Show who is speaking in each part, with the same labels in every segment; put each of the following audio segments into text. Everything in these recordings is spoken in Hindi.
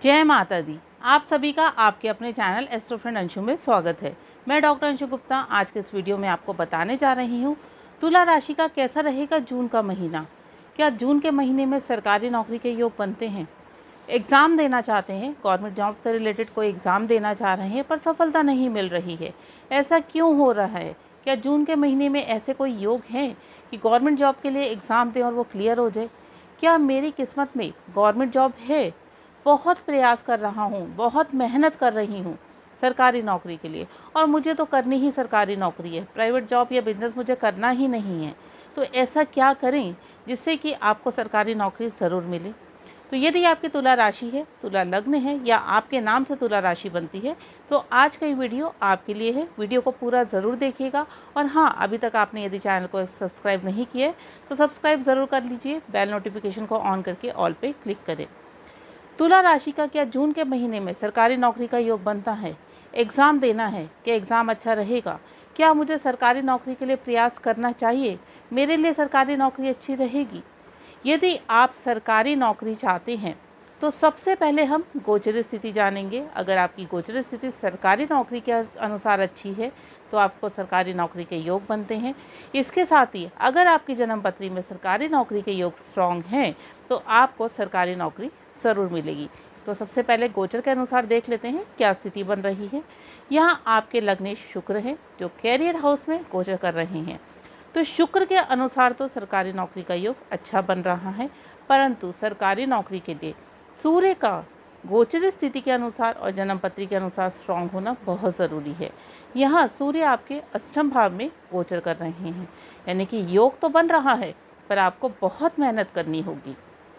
Speaker 1: जय माता दी। आप सभी का आपके अपने चैनल एस्ट्रो फ्रेंड अंशु में स्वागत है। मैं डॉक्टर अंशु गुप्ता आज के इस वीडियो में आपको बताने जा रही हूँ तुला राशि का कैसा रहेगा जून का महीना। क्या जून के महीने में सरकारी नौकरी के योग बनते हैं? एग्ज़ाम देना चाहते हैं, गवर्नमेंट जॉब से रिलेटेड कोई एग्ज़ाम देना चाह रहे हैं पर सफलता नहीं मिल रही है, ऐसा क्यों हो रहा है? क्या जून के महीने में ऐसे कोई योग हैं कि गवर्नमेंट जॉब के लिए एग्ज़ाम दें और वो क्लियर हो जाए? क्या मेरी किस्मत में गवर्नमेंट जॉब है? बहुत प्रयास कर रहा हूँ, बहुत मेहनत कर रही हूँ सरकारी नौकरी के लिए और मुझे तो करनी ही सरकारी नौकरी है, प्राइवेट जॉब या बिजनेस मुझे करना ही नहीं है। तो ऐसा क्या करें जिससे कि आपको सरकारी नौकरी ज़रूर मिले? तो यदि आपकी तुला राशि है, तुला लग्न है या आपके नाम से तुला राशि बनती है तो आज का ये वीडियो आपके लिए है। वीडियो को पूरा ज़रूर देखिएगा और हाँ, अभी तक आपने यदि चैनल को सब्सक्राइब नहीं किया है तो सब्सक्राइब ज़रूर कर लीजिए, बेल नोटिफिकेशन को ऑन करके ऑल पे क्लिक करें। तुला राशि का क्या जून के महीने में सरकारी नौकरी का योग बनता है? एग्ज़ाम देना है, क्या एग्ज़ाम अच्छा रहेगा? क्या मुझे सरकारी नौकरी के लिए प्रयास करना चाहिए? मेरे लिए सरकारी नौकरी अच्छी रहेगी? यदि आप सरकारी नौकरी चाहते हैं तो सबसे पहले हम गोचर स्थिति जानेंगे। अगर आपकी गोचर स्थिति सरकारी नौकरी के अनुसार अच्छी है तो आपको सरकारी नौकरी के योग बनते हैं। इसके साथ ही अगर आपकी जन्म पत्री में सरकारी नौकरी के योग स्ट्रॉन्ग हैं तो आपको सरकारी नौकरी ज़रूर मिलेगी। तो सबसे पहले गोचर के अनुसार देख लेते हैं क्या स्थिति बन रही है। यहाँ आपके लग्नेश शुक्र हैं जो कैरियर हाउस में गोचर कर रहे हैं। तो शुक्र के अनुसार तो सरकारी नौकरी का योग अच्छा बन रहा है, परंतु सरकारी नौकरी के लिए सूर्य का गोचर स्थिति के अनुसार और जन्म पत्री के अनुसार स्ट्रांग होना बहुत ज़रूरी है। यहाँ सूर्य आपके अष्टम भाव में गोचर कर रहे हैं, यानी कि योग तो बन रहा है पर आपको बहुत मेहनत करनी होगी।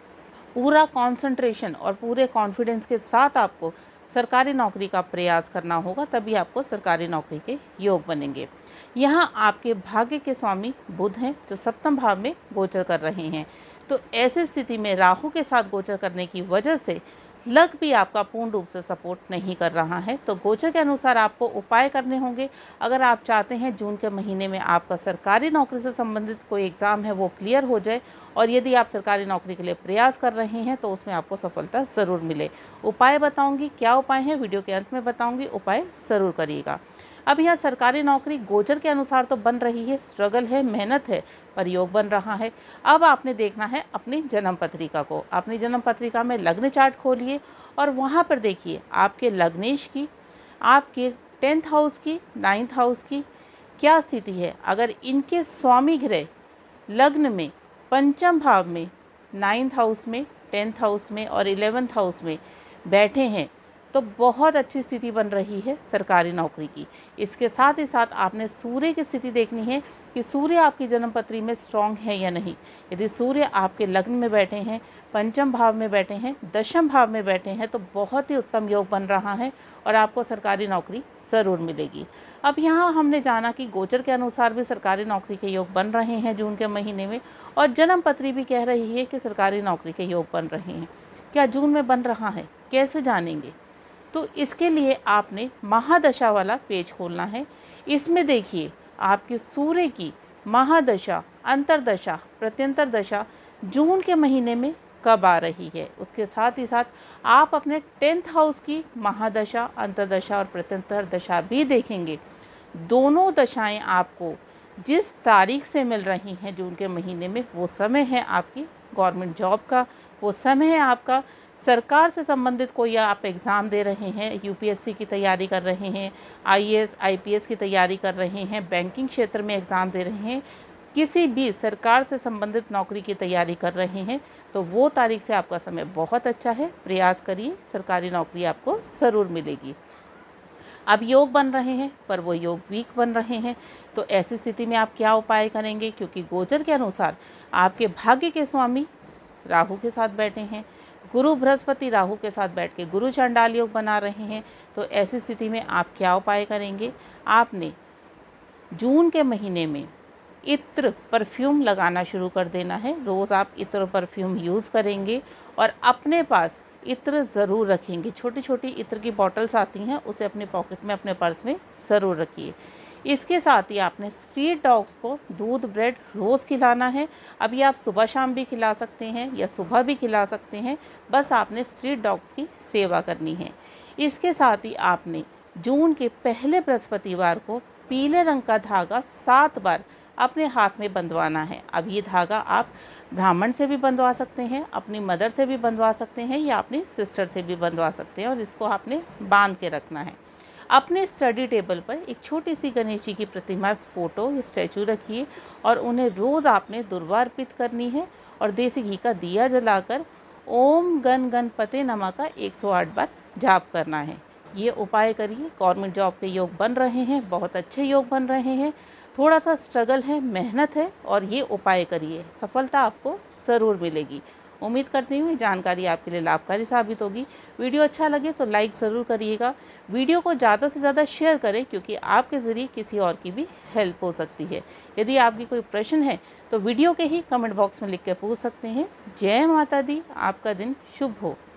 Speaker 1: पूरा कंसंट्रेशन और पूरे कॉन्फिडेंस के साथ आपको सरकारी नौकरी का प्रयास करना होगा, तभी आपको सरकारी नौकरी के योग बनेंगे। यहाँ आपके भाग्य के स्वामी बुध हैं जो सप्तम भाव में गोचर कर रहे हैं। तो ऐसी स्थिति में राहु के साथ गोचर करने की वजह से लक भी आपका पूर्ण रूप से सपोर्ट नहीं कर रहा है। तो गोचर के अनुसार आपको उपाय करने होंगे। अगर आप चाहते हैं जून के महीने में आपका सरकारी नौकरी से संबंधित कोई एग्ज़ाम है वो क्लियर हो जाए और यदि आप सरकारी नौकरी के लिए प्रयास कर रहे हैं तो उसमें आपको सफलता ज़रूर मिले। उपाय बताऊंगी, क्या उपाय हैं वीडियो के अंत में बताऊंगी, उपाय ज़रूर करिएगा। अब यहाँ सरकारी नौकरी गोचर के अनुसार तो बन रही है, स्ट्रगल है, मेहनत है, पर योग बन रहा है। अब आपने देखना है अपनी जन्म पत्रिका को। अपनी जन्म पत्रिका में लग्न चार्ट खोलिए और वहाँ पर देखिए आपके लग्नेश की, आपके 10th हाउस की, 9th हाउस की क्या स्थिति है। अगर इनके स्वामी ग्रह लग्न में पंचम भाव में, 9th हाउस में, 10th हाउस में और 11th हाउस में बैठे हैं तो बहुत अच्छी स्थिति बन रही है सरकारी नौकरी की। इसके साथ ही साथ आपने सूर्य की स्थिति देखनी है कि सूर्य आपकी जन्म पत्री में स्ट्रॉन्ग है या नहीं। यदि सूर्य आपके लग्न में बैठे हैं, पंचम भाव में बैठे हैं, दशम भाव में बैठे हैं तो बहुत ही उत्तम योग बन रहा है और आपको सरकारी नौकरी ज़रूर मिलेगी। अब यहाँ हमने जाना कि गोचर के अनुसार भी सरकारी नौकरी के योग बन रहे हैं जून के महीने में और जन्म पत्री भी कह रही है कि सरकारी नौकरी के योग बन रहे हैं। क्या जून में बन रहा है, कैसे जानेंगे? तो इसके लिए आपने महादशा वाला पेज खोलना है। इसमें देखिए आपके सूर्य की महादशा, अंतरदशा, प्रत्यंतर दशा जून के महीने में कब आ रही है। उसके साथ ही साथ आप अपने 10th हाउस की महादशा, अंतरदशा और प्रत्यंतर दशा भी देखेंगे। दोनों दशाएं आपको जिस तारीख से मिल रही हैं जून के महीने में, वो समय है आपकी गवर्नमेंट जॉब का, वो समय है आपका सरकार से संबंधित कोई आप एग्ज़ाम दे रहे हैं, यूपीएससी की तैयारी कर रहे हैं, आईएएस आईपीएस की तैयारी कर रहे हैं, बैंकिंग क्षेत्र में एग्ज़ाम दे रहे हैं, किसी भी सरकार से संबंधित नौकरी की तैयारी कर रहे हैं तो वो तारीख से आपका समय बहुत अच्छा है। प्रयास करिए, सरकारी नौकरी आपको ज़रूर मिलेगी। अब योग बन रहे हैं पर वो योग वीक बन रहे हैं, तो ऐसी स्थिति में आप क्या उपाय करेंगे? क्योंकि गोचर के अनुसार आपके भाग्य के स्वामी राहु के साथ बैठे हैं, गुरु बृहस्पति राहु के साथ बैठ के गुरु चंडाल योग बना रहे हैं। तो ऐसी स्थिति में आप क्या उपाय करेंगे? आपने जून के महीने में इत्र परफ्यूम लगाना शुरू कर देना है। रोज़ आप इत्र परफ्यूम यूज़ करेंगे और अपने पास इत्र ज़रूर रखेंगे। छोटी छोटी इत्र की बॉटल्स आती हैं, उसे अपने पॉकेट में, अपने पर्स में ज़रूर रखिए। इसके साथ ही आपने स्ट्रीट डॉग्स को दूध ब्रेड रोज़ खिलाना है। अब ये आप सुबह शाम भी खिला सकते हैं या सुबह भी खिला सकते हैं, बस आपने स्ट्रीट डॉग्स की सेवा करनी है। इसके साथ ही आपने जून के पहले बृहस्पतिवार को पीले रंग का धागा 7 बार अपने हाथ में बंधवाना है। अब ये धागा आप ब्राह्मण से भी बंधवा सकते हैं, अपनी मदर से भी बंधवा सकते हैं या अपनी सिस्टर से भी बंधवा सकते हैं और इसको आपने बांध के रखना है। अपने स्टडी टेबल पर एक छोटी सी गणेश जी की प्रतिमा, फोटो या स्टैचू रखिए और उन्हें रोज़ आपने दुर्वा अर्पित करनी है और देसी घी का दिया जलाकर ओम गण गणपते नमः का 108 बार जाप करना है। ये उपाय करिए। गवर्नमेंट जॉब के योग बन रहे हैं, बहुत अच्छे योग बन रहे हैं। थोड़ा सा स्ट्रगल है, मेहनत है और ये उपाय करिए, सफलता आपको ज़रूर मिलेगी। उम्मीद करती हूँ ये जानकारी आपके लिए लाभकारी साबित होगी। वीडियो अच्छा लगे तो लाइक ज़रूर करिएगा। वीडियो को ज़्यादा से ज़्यादा शेयर करें क्योंकि आपके ज़रिए किसी और की भी हेल्प हो सकती है। यदि आपकी कोई प्रश्न है तो वीडियो के ही कमेंट बॉक्स में लिख कर पूछ सकते हैं। जय माता दी। आपका दिन शुभ हो।